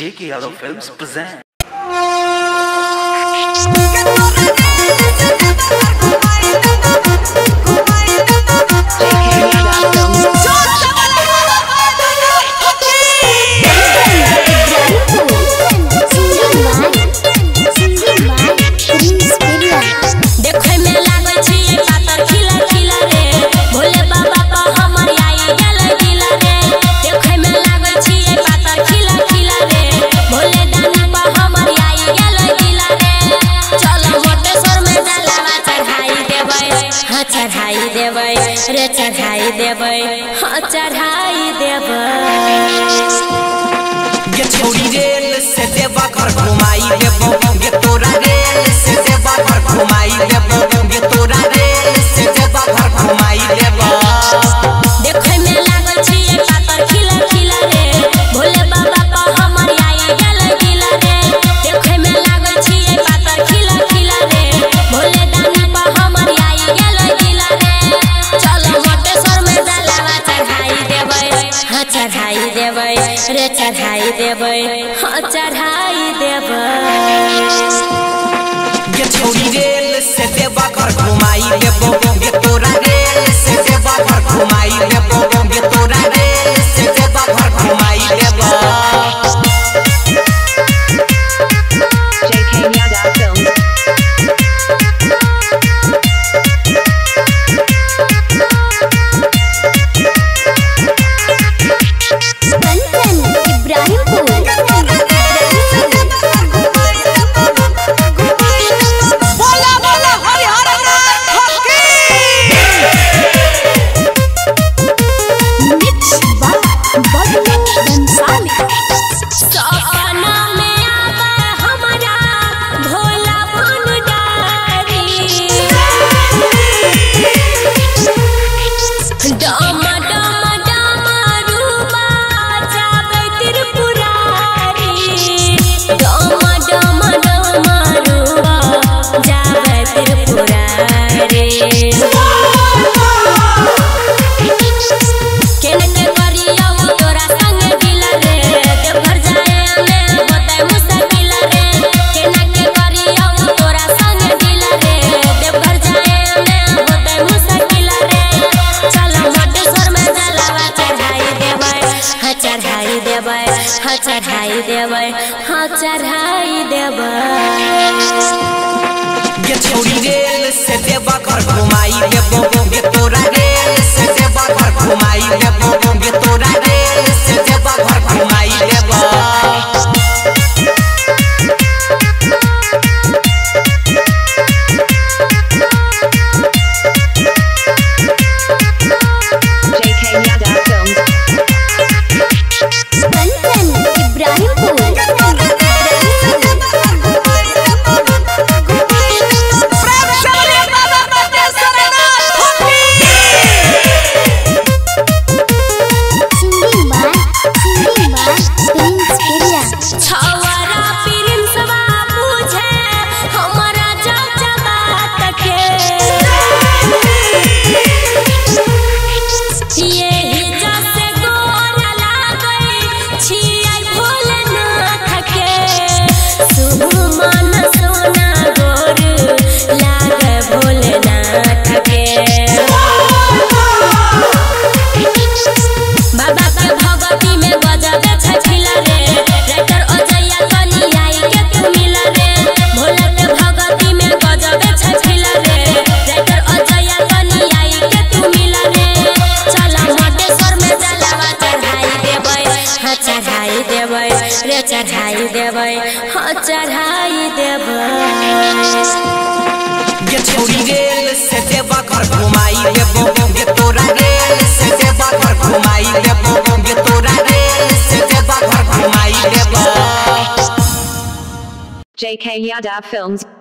J.K. Yadav Films present. चढ़ाई देबै रे चढ़ाई देबै हाँ चढ़ाई देबै ये छोड़ी रेल से देवा घर घुमाई देबो ये तोरा रेल से देवा घर घुमाई देबो ये तोरा रेल से देवा घर घुमाई देबो देखे में लागल छी पातर खिला खिला रे भोले बाबा का हमर आई गेल दिला रे देखे में लागल छी पातर खिला खिला रे भोले दानी का हमर आई गेल दिला रे चलो मोटेश्वर में जलावा चढ़ाई देबै हाँ चढ़ाई देबै रे चढ़ाई देबै हाँ चढ़ाई देबै ये छोड़ी रेल से देवा घर घुमाई देबो ये तोरा रेल से देवा घर घुमाई देबो ये तोरा रेल से देवा घर घुमाई देबो J.K. Yadav Films. चढ़ाई देबै हाँ चढ़ाई देबै ये छोड़ी रेल से देवा घर घुमाई देबो ये तोरा रेल से देवा घर घुमाई देबो ये तोरा रेल से देवा घर घुमाई देबो J.K. Yadav Films. रे चढ़ाई देबै हाँ चढ़ाई देबै ये छोड़ी रेल से देवा घर घुमाई देबो ये तोरा रेल से देवा घर घुमाई देबो ये तोरा रेल से देवा घर घुमाई देबो J.K. Yadav Films.